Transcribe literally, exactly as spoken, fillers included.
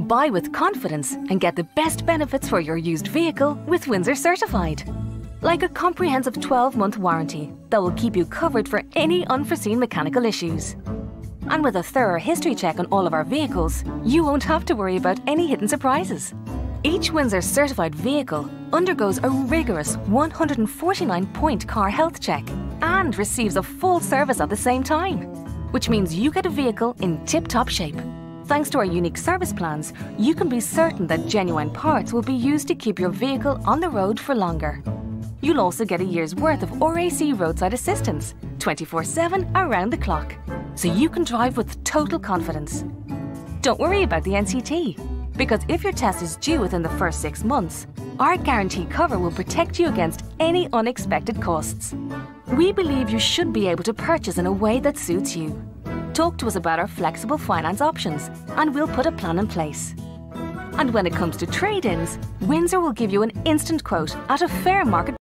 Buy with confidence and get the best benefits for your used vehicle with Windsor Certified. Like a comprehensive twelve month warranty that will keep you covered for any unforeseen mechanical issues. And with a thorough history check on all of our vehicles, you won't have to worry about any hidden surprises. Each Windsor Certified vehicle undergoes a rigorous one hundred forty-nine point car health check and receives a full service at the same time, which means you get a vehicle in tip-top shape. Thanks to our unique service plans, you can be certain that genuine parts will be used to keep your vehicle on the road for longer. You'll also get a year's worth of R A C roadside assistance, twenty-four seven around the clock, so you can drive with total confidence. Don't worry about the N C T, because if your test is due within the first six months, our guarantee cover will protect you against any unexpected costs. We believe you should be able to purchase in a way that suits you. Talk to us about our flexible finance options and we'll put a plan in place. And when it comes to trade-ins, Windsor will give you an instant quote at a fair market